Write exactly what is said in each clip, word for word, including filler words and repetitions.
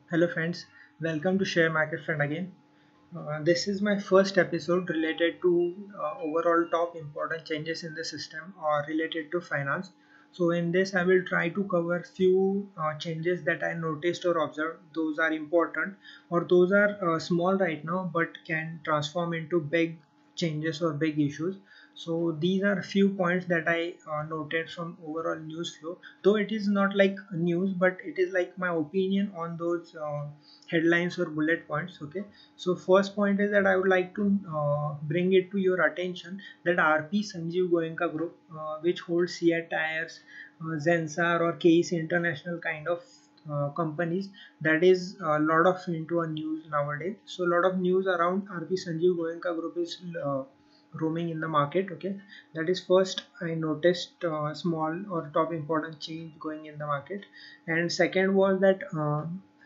Hello friends, welcome to Share Market Friend again. Uh, this is my first episode related to uh, overall top important changes in the system or related to finance. So in this I will try to cover few uh, changes that I noticed or observed. Those are important or those are uh, small right now but can transform into big changes or big issues. So these are few points that I uh, noted from overall news flow, though it is not like news but it is like my opinion on those uh, headlines or bullet points. Okay, so first point is that I would like to uh, bring it to your attention that R P Sanjeev Goenka Group, uh, which holds Seat Tires, uh, Zensar or Case International kind of uh, companies, that is a lot of into a news nowadays. So a lot of news around R P Sanjeev Goenka Group is uh, roaming in the market. Okay, that is first I noticed uh, small or top important change going in the market. And second was that uh,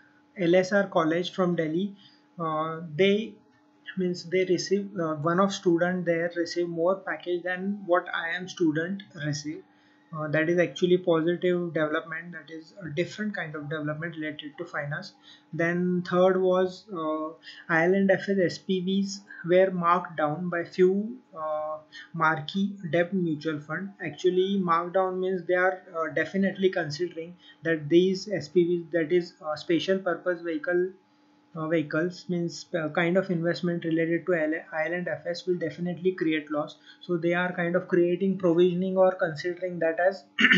L S R college from Delhi, uh, they means they receive uh, one of student there receive more package than what I am student receive. Uh, that is actually positive development. That is a different kind of development related to finance. Then third was uh, Ireland F S S P Vs were marked down by few uh, marquee debt mutual fund. Actually, marked down means they are uh, definitely considering that these S P Vs, that is uh, special purpose vehicle uh, vehicles, means uh, kind of investment related to island affairs will definitely create loss. So they are kind of creating provisioning or considering that as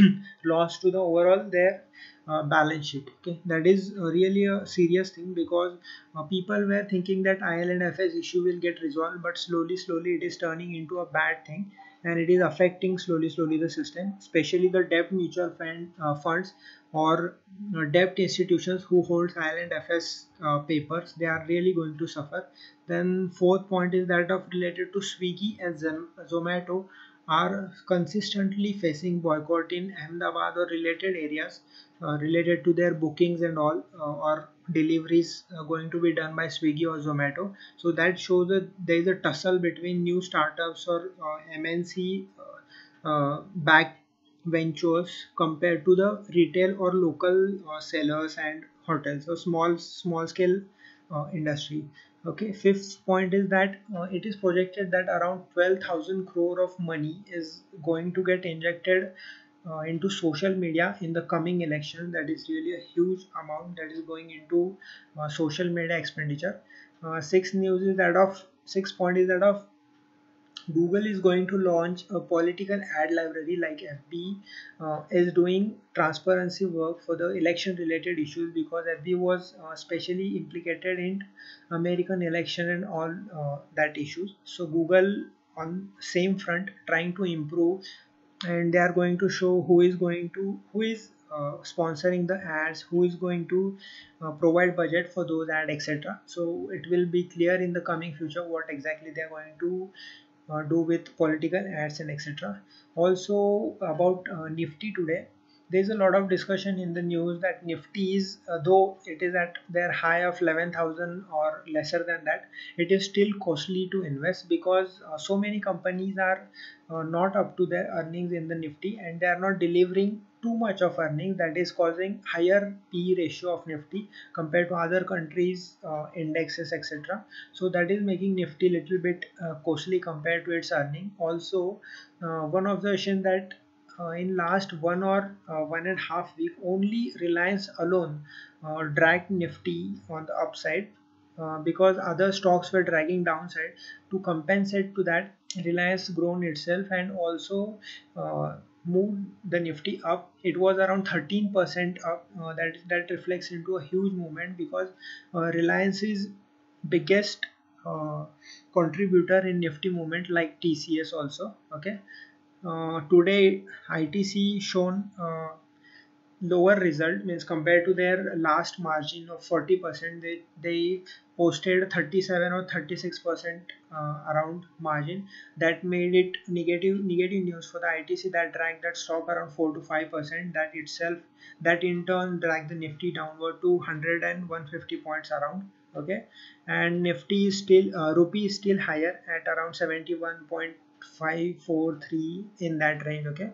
loss to the overall their uh, balance sheet. Okay, that is uh, really a serious thing because uh, people were thinking that island affairs issue will get resolved, but slowly slowly it is turning into a bad thing, and it is affecting slowly slowly the system, especially the debt mutual fund uh, funds or uh, debt institutions who hold silent F S uh, papers. They are really going to suffer. Then fourth point is that of related to Swiggy and Zomato are consistently facing boycott in Ahmedabad or related areas uh, related to their bookings and all, uh, or deliveries uh, going to be done by Swiggy or Zomato. So that shows that there is a tussle between new startups or uh, M N C uh, uh, backed ventures compared to the retail or local uh, sellers and hotels, so small small scale uh, industry. Okay, fifth point is that uh, it is projected that around twelve thousand crore of money is going to get injected uh, into social media in the coming election. That is really a huge amount that is going into uh, social media expenditure. Uh, sixth news is that of six point is that of Google is going to launch a political ad library like F B uh, is doing transparency work for the election related issues, because F B was uh, specially implicated in American election and all uh, that issues. So Google on same front trying to improve, and they are going to show who is going to who is uh, sponsoring the ads, who is going to uh, provide budget for those ads, etc. So it will be clear in the coming future what exactly they are going to uh, do with political ads and etc. Also about uh, Nifty today, there is a lot of discussion in the news that Nifty is, uh, though it is at their high of eleven thousand or lesser than that, it is still costly to invest because uh, so many companies are uh, not up to their earnings in the Nifty, and they are not delivering too much of earnings, that is causing higher P E ratio of Nifty compared to other countries uh, indexes, etc. So that is making Nifty little bit uh, costly compared to its earning. Also, uh, one observation that uh, in last one or uh, one and a half week, only Reliance alone uh, dragged Nifty on the upside, uh, because other stocks were dragging downside. To compensate to that, Reliance grown itself and also uh, moved the Nifty up. It was around thirteen percent up. Uh, that that reflects into a huge movement because uh, Reliance is biggest uh, contributor in Nifty movement like T C S also. Okay, uh, today I T C shown uh, lower result, means compared to their last margin of forty percent, they they posted thirty-seven or thirty-six percent uh, around margin. That made it negative negative news for the I T C, that dragged that stock around four to five percent. That itself, that in turn dragged the Nifty downward to one hundred and one hundred fifty points around. Okay, and Nifty is still uh, rupee is still higher at around seventy-one point five four three in that range. Okay,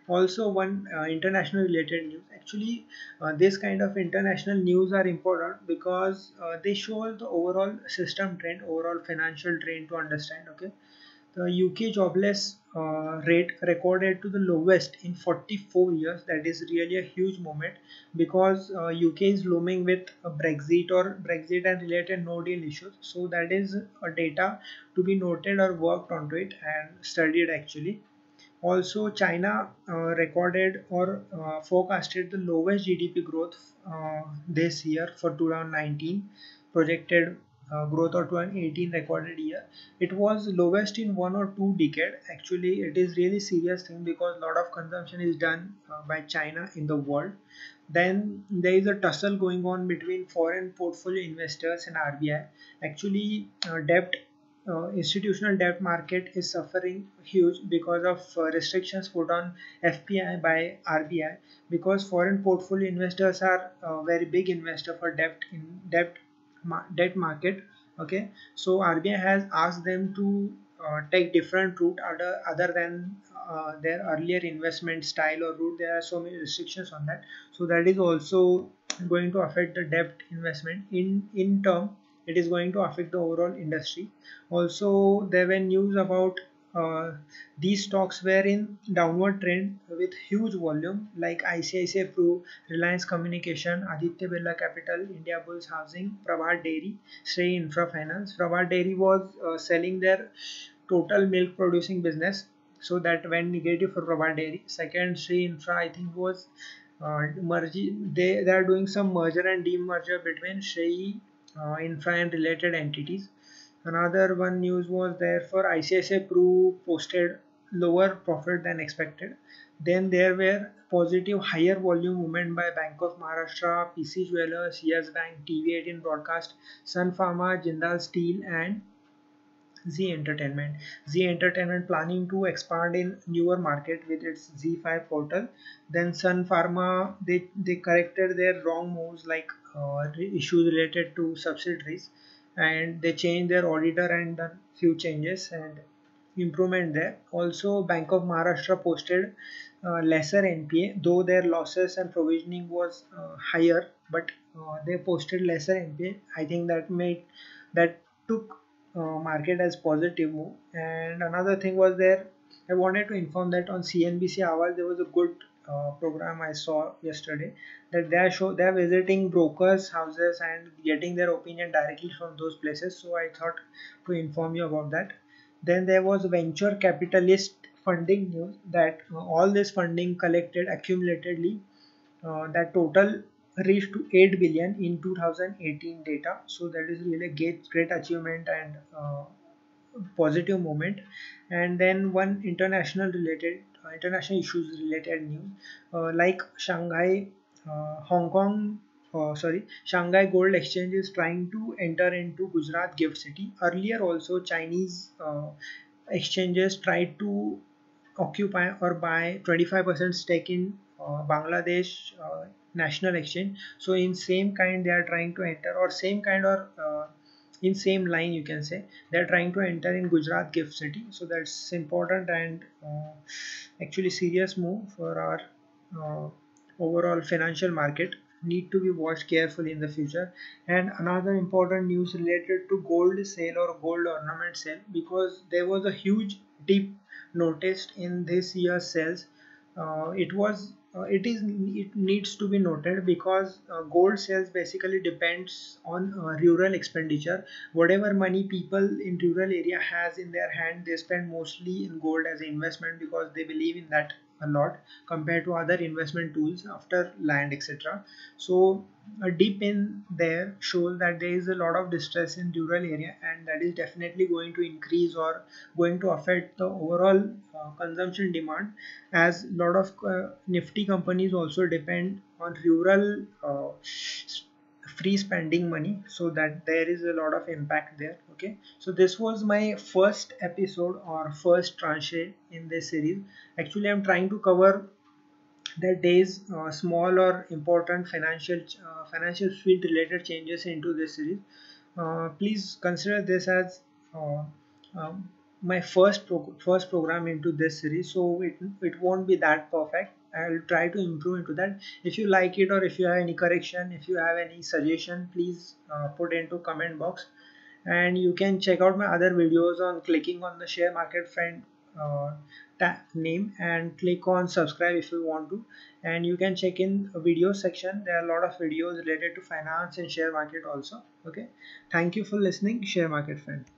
Also, one uh, international related news. Actually, uh, this kind of international news are important because uh, they show the overall system trend, overall financial trend to understand. Okay, the U K jobless uh, rate recorded to the lowest in forty-four years. That is really a huge moment because uh, U K is looming with a Brexit or Brexit and related no deal issues. So that is a data to be noted or worked onto it and studied actually. Also, China uh, recorded or uh, forecasted the lowest G D P growth uh, this year for two thousand nineteen, projected uh, growth of twenty eighteen recorded year. It was lowest in one or two decade. Actually, it is really serious thing because a lot of consumption is done uh, by China in the world. Then there is a tussle going on between foreign portfolio investors and R B I. Actually, uh, debt uh, institutional debt market is suffering huge because of uh, restrictions put on F P I by R B I, because foreign portfolio investors are a very big investor for debt in debt ma- debt market. Okay, so R B I has asked them to uh, take different route other other than uh, their earlier investment style or route. There are so many restrictions on that, so that is also going to affect the debt investment. In in term, it is going to affect the overall industry. Also, there were news about uh, these stocks were in downward trend with huge volume like I C I C I Pru, Reliance Communication, Aditya Birla Capital, India Bulls Housing, Prabhat Dairy, Shrey Infra Finance. Prabhat Dairy was uh, selling their total milk producing business, so that went negative for Prabhat Dairy. Second, Shrey Infra I think was uh, merging. They they are doing some merger and demerger between Shrey uh, Infra and related entities. Another one news was there for I C I C I Pru posted lower profit than expected. Then there were positive higher volume movement by Bank of Maharashtra, P C Jewellers, Yes Bank, T V eighteen Broadcast, Sun Pharma, Jindal Steel, and Z Entertainment. Z Entertainment planning to expand in newer market with its Z five portal. Then Sun Pharma, they, they corrected their wrong moves like uh, issues related to subsidiaries, and they changed their auditor and done few changes and improvement there. Also, Bank of Maharashtra posted uh, lesser N P A, though their losses and provisioning was uh, higher, but uh, they posted lesser N P A. I think that made that took uh, market as positive move. And another thing was there, I wanted to inform that on C N B C Awaaz there was a good uh, program I saw yesterday, that they are show they are visiting brokers houses and getting their opinion directly from those places. So I thought to inform you about that. Then there was venture capitalist funding news that uh, all this funding collected accumulatedly, uh, that total reached to eight billion in two thousand eighteen data. So that is really a great, great achievement and uh, positive moment. And then one international related uh, international issues related news, uh, like Shanghai, uh, Hong Kong, uh, sorry, Shanghai Gold Exchange is trying to enter into Gujarat Gift City. Earlier also Chinese uh, exchanges tried to occupy or buy twenty-five percent stake in uh, Bangladesh uh, National Exchange. So in same kind they are trying to enter, or same kind, or uh, in same line you can say, they are trying to enter in Gujarat Gift City. So that's important and uh, actually serious move for our uh, overall financial market, need to be watched carefully in the future. And another important news related to gold sale or gold ornament sale, because there was a huge dip noticed in this year's sales. Uh, it was uh, it is it needs to be noted because uh, gold sales basically depends on uh, rural expenditure. Whatever money people in rural area has in their hand, they spend mostly in gold as an investment because they believe in that a lot compared to other investment tools after land, etc. So a dip in there shows that there is a lot of distress in rural area, and that is definitely going to increase or going to affect the overall uh, consumption demand, as a lot of uh, nifty companies also depend on rural uh, free spending money, so that there is a lot of impact there. Okay, so this was my first episode or first tranche in this series. Actually, I'm trying to cover that days uh, small or important financial uh, financial field related changes into this series. Uh, please consider this as uh, um, my first pro first program into this series, so it, it won't be that perfect. I'll try to improve into that. If you like it, or if you have any correction, if you have any suggestion, please uh, put into comment box. And you can check out my other videos on clicking on the share market friend uh, name, and click on subscribe if you want to. And you can check in video section, there are a lot of videos related to finance and share market also. Okay, thank you for listening, share market friend.